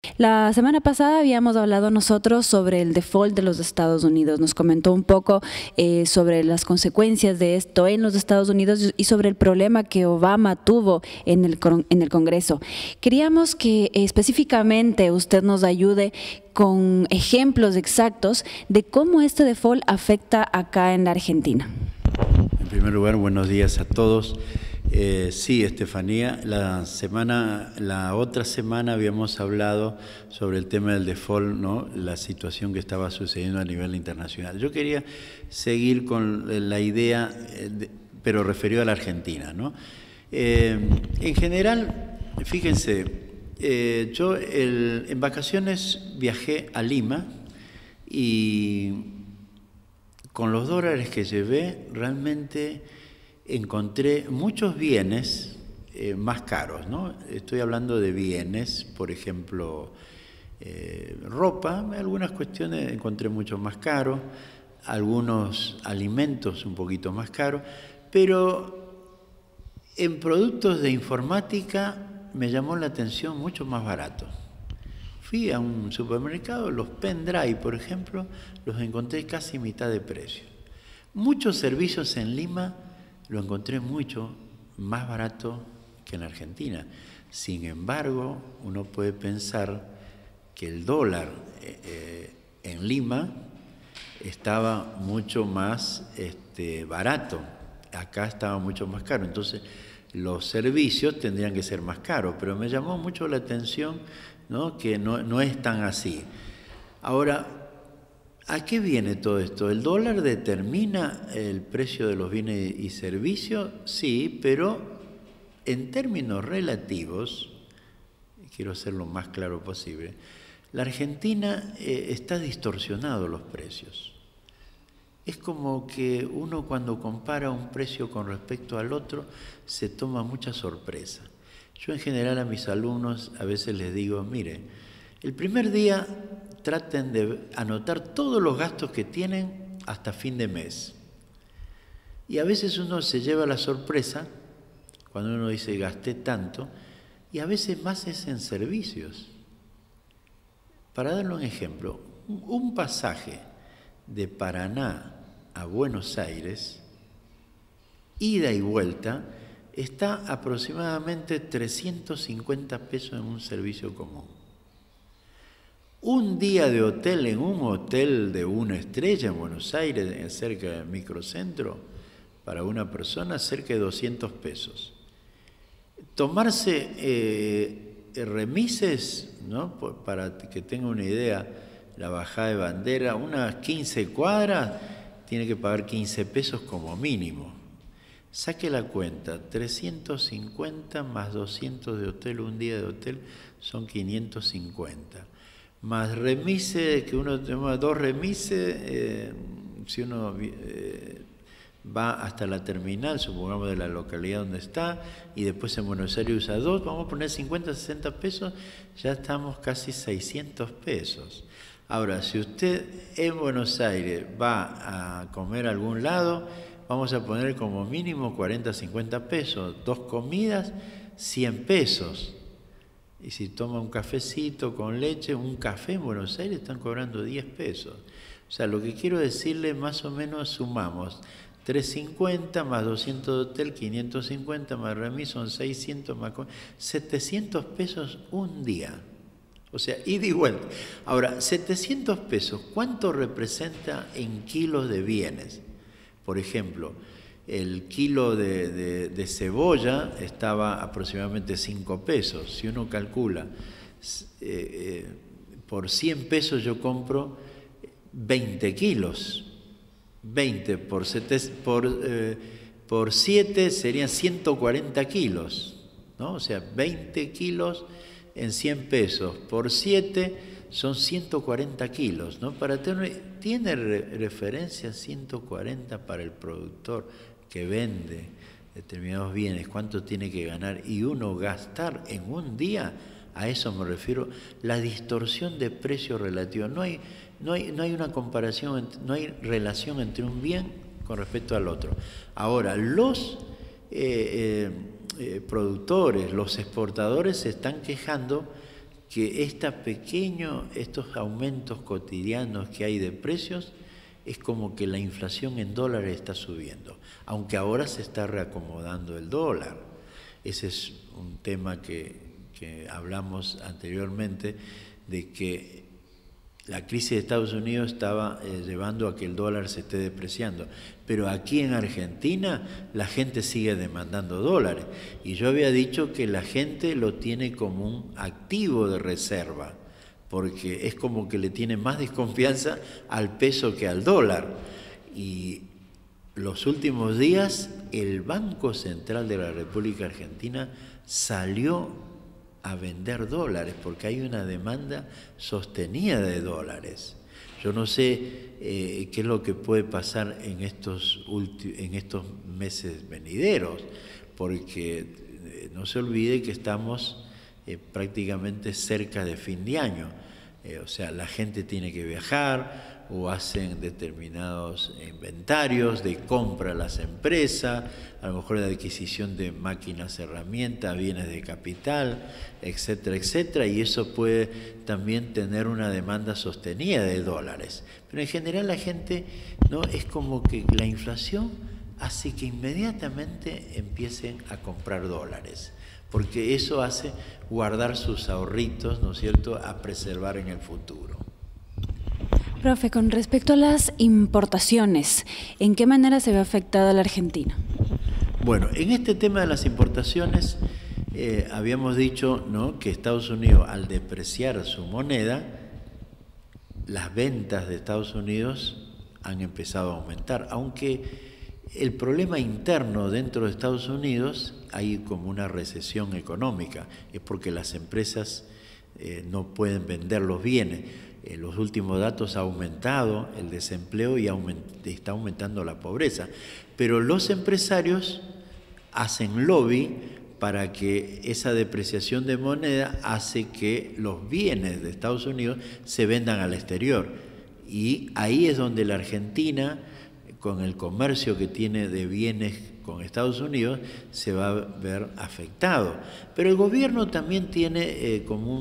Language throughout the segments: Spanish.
La semana pasada habíamos hablado nosotros sobre el default de los Estados Unidos. Nos comentó un poco sobre las consecuencias de esto en los Estados Unidos y sobre el problema que Obama tuvo en el Congreso. Queríamos que específicamente usted nos ayude con ejemplos exactos de cómo este default afecta acá en la Argentina. En primer lugar, buenos días a todos. Sí, Estefanía, la otra semana habíamos hablado sobre el tema del default, ¿no? La situación que estaba sucediendo a nivel internacional. Yo quería seguir con la idea, pero referido a la Argentina, ¿no? En general, fíjense, yo en vacaciones viajé a Lima y con los dólares que llevé realmente encontré muchos bienes más caros, ¿no? Estoy hablando de bienes, por ejemplo, ropa, algunas cuestiones encontré mucho más caro, algunos alimentos un poquito más caros, pero en productos de informática me llamó la atención mucho más barato. Fui a un supermercado, los pendrive, por ejemplo, los encontré casi mitad de precio. Muchos servicios en Lima lo encontré mucho más barato que en Argentina. Sin embargo, uno puede pensar que el dólar en Lima estaba mucho más barato. Acá estaba mucho más caro. Entonces, los servicios tendrían que ser más caros. Pero me llamó mucho la atención, ¿no? Que no es tan así. Ahora, ¿a qué viene todo esto? ¿El dólar determina el precio de los bienes y servicios? Sí, pero en términos relativos, quiero ser lo más claro posible, la Argentina está distorsionado los precios. Es como que uno cuando compara un precio con respecto al otro se toma mucha sorpresa. Yo en general a mis alumnos a veces les digo, mire, el primer día traten de anotar todos los gastos que tienen hasta fin de mes. Y a veces uno se lleva la sorpresa cuando uno dice gasté tanto, y a veces más es en servicios. Para darle un ejemplo, un pasaje de Paraná a Buenos Aires, ida y vuelta, está aproximadamente 350 pesos en un servicio común. Un día de hotel en un hotel de 1 estrella en Buenos Aires, cerca del microcentro, para una persona, cerca de 200 pesos. Tomarse remises, ¿no? Para que tenga una idea, la bajada de bandera, unas 15 cuadras, tiene que pagar 15 pesos como mínimo. Saque la cuenta, 350 más 200 de hotel, un día de hotel, son 550. Más remises, que uno toma 2 remises, si uno va hasta la terminal, supongamos de la localidad donde está, y después en Buenos Aires usa 2, vamos a poner 50, 60 pesos, ya estamos casi 600 pesos. Ahora, si usted en Buenos Aires va a comer a algún lado, vamos a poner como mínimo 40, 50 pesos, 2 comidas, 100 pesos. Y si toma un cafecito con leche, un café en Buenos Aires están cobrando 10 pesos. O sea, lo que quiero decirle, más o menos sumamos 350 más 200 de hotel, 550 más remis, son 600 más 700 pesos un día. O sea, ida y vuelta. Ahora, 700 pesos, ¿cuánto representa en kilos de bienes? Por ejemplo, el kilo de cebolla estaba aproximadamente 5 pesos. Si uno calcula, por 100 pesos yo compro 20 kilos. 20 por 7 serían 140 kilos, ¿no? O sea, 20 kilos en 100 pesos por 7 son 140 kilos, ¿no? ¿Tiene referencia 140 para el productor que vende determinados bienes? ¿Cuánto tiene que ganar? Y uno gastar en un día, a eso me refiero, la distorsión de precio relativo. No hay una comparación, no hay relación entre un bien con respecto al otro. Ahora, los productores, los exportadores se están quejando que estos aumentos cotidianos que hay de precios es como que la inflación en dólares está subiendo, aunque ahora se está reacomodando el dólar. Ese es un tema que hablamos anteriormente, de que la crisis de Estados Unidos estaba llevando a que el dólar se esté depreciando, pero aquí en Argentina la gente sigue demandando dólares, y yo había dicho que la gente lo tiene como un activo de reserva, porque es como que le tiene más desconfianza al peso que al dólar. Y los últimos días el Banco Central de la República Argentina salió a vender dólares porque hay una demanda sostenida de dólares. Yo no sé qué es lo que puede pasar en estos meses venideros, porque no se olvide que estamos prácticamente cerca de fin de año. O sea, la gente tiene que viajar o hacen determinados inventarios de compra a las empresas, a lo mejor de adquisición de máquinas, herramientas, bienes de capital, etcétera, etcétera, y eso puede también tener una demanda sostenida de dólares. Pero en general la gente, ¿no?, es como que la inflación hace que inmediatamente empiecen a comprar dólares, porque eso hace guardar sus ahorritos, ¿no es cierto?, a preservar en el futuro. Profe, con respecto a las importaciones, ¿en qué manera se ve afectada la Argentina? Bueno, en este tema de las importaciones, habíamos dicho, ¿no?, que Estados Unidos, al depreciar su moneda, las ventas de Estados Unidos han empezado a aumentar, aunque el problema interno dentro de Estados Unidos hay como una recesión económica, es porque las empresas no pueden vender los bienes. Los últimos datos ha aumentado el desempleo y está aumentando la pobreza, pero los empresarios hacen lobby para que esa depreciación de moneda hace que los bienes de Estados Unidos se vendan al exterior, y ahí es donde la Argentina, con el comercio que tiene de bienes con Estados Unidos, se va a ver afectado. Pero el gobierno también tiene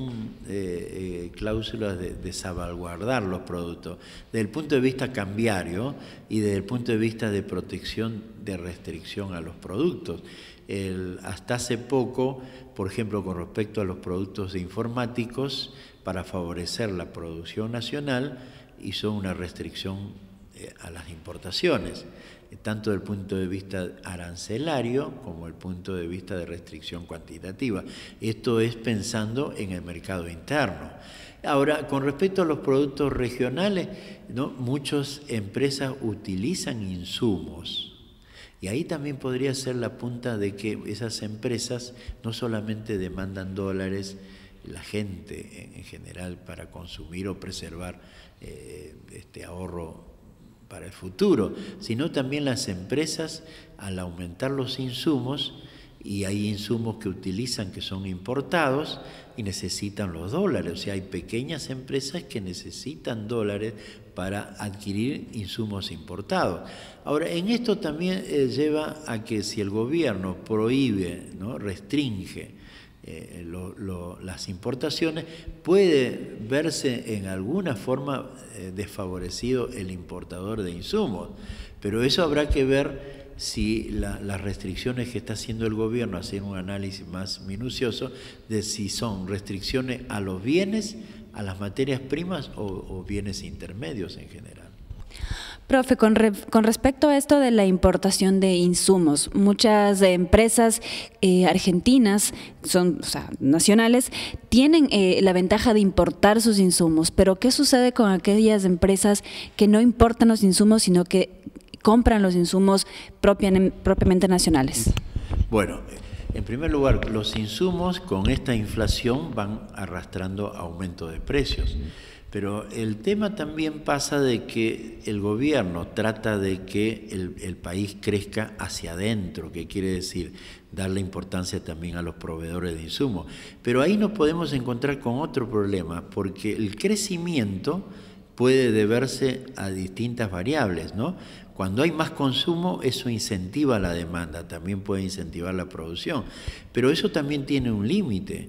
cláusulas de salvaguardar los productos, desde el punto de vista cambiario y desde el punto de vista de protección, de restricción a los productos. Hasta hace poco, por ejemplo, con respecto a los productos informáticos, para favorecer la producción nacional, hizo una restricción a las importaciones, tanto desde el punto de vista arancelario como el punto de vista de restricción cuantitativa. Esto es pensando en el mercado interno. Ahora, con respecto a los productos regionales, ¿no?, muchas empresas utilizan insumos, y ahí también podría ser la punta de que esas empresas no solamente demandan dólares, la gente en general, para consumir o preservar este ahorro para el futuro, sino también las empresas, al aumentar los insumos, y hay insumos que utilizan que son importados y necesitan los dólares. O sea, hay pequeñas empresas que necesitan dólares para adquirir insumos importados. Ahora, en esto también lleva a que si el gobierno prohíbe, ¿no?, restringe las importaciones, puede verse en alguna forma desfavorecido el importador de insumos, pero eso habrá que ver si las restricciones que está haciendo el gobierno, hacer un análisis más minucioso de si son restricciones a los bienes, a las materias primas o bienes intermedios en general. Profe, con respecto a esto de la importación de insumos, muchas empresas argentinas, nacionales, tienen la ventaja de importar sus insumos, pero ¿qué sucede con aquellas empresas que no importan los insumos, sino que compran los insumos propiamente nacionales? Bueno, en primer lugar, los insumos con esta inflación van arrastrando aumento de precios. Pero el tema también pasa de que el gobierno trata de que el país crezca hacia adentro, que quiere decir darle importancia también a los proveedores de insumos. Pero ahí nos podemos encontrar con otro problema, porque el crecimiento puede deberse a distintas variables, ¿no? Cuando hay más consumo, eso incentiva la demanda, también puede incentivar la producción, pero eso también tiene un límite.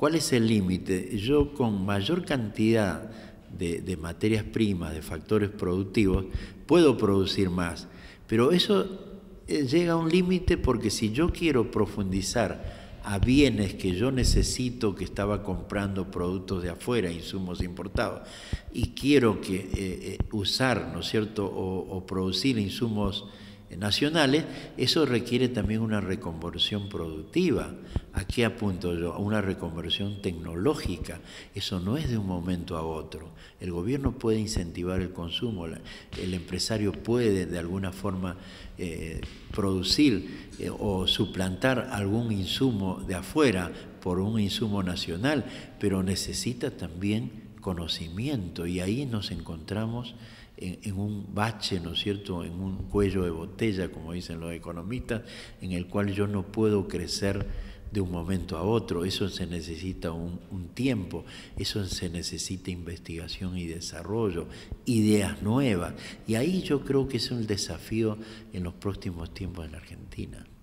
¿Cuál es el límite? Yo con mayor cantidad de materias primas, de factores productivos, puedo producir más, pero eso llega a un límite porque si yo quiero profundizar a bienes que yo necesito, que estaba comprando productos de afuera, insumos importados, y quiero usar, ¿no es cierto?, o producir insumos nacionales, eso requiere también una reconversión productiva. ¿A qué apunto yo? A una reconversión tecnológica. Eso no es de un momento a otro. El gobierno puede incentivar el consumo, el empresario puede de alguna forma producir o suplantar algún insumo de afuera por un insumo nacional, pero necesita también conocimiento, y ahí nos encontramos en un bache, ¿no es cierto?, en un cuello de botella, como dicen los economistas, en el cual yo no puedo crecer de un momento a otro. Eso se necesita un tiempo, eso se necesita investigación y desarrollo, ideas nuevas, y ahí yo creo que es un desafío en los próximos tiempos en la Argentina.